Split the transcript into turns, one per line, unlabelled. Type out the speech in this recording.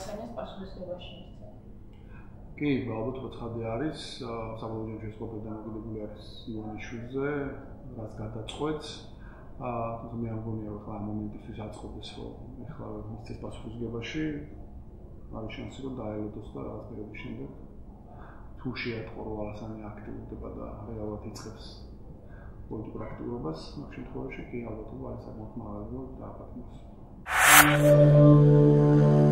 ალასანიას პასუხისმგებაში მისცა.
კი, ალბათ მოცხადე არის, საბოლოო ჯამში სკოპი დამოკიდებული არის ივანიშვილზე, რაც გადაწყვეტს. თუმცა მე არ მგონია, რომ ამ მომენტისთვის აწყობდეს, რომ ეხლა მისცეს პასუხისმგებაში, არის შანსი, რომ დაელოდოს და რაღაც პერიოდის შემდეგ თუ შეატყო, რომ ალასანი აქტიურდება და რეალურად იწყებს პოლიტიკურ აქტიურობას, ამ შემთხვევაში კი ალბათ არის საკმაოდ მაღალი და დააპატიმროს.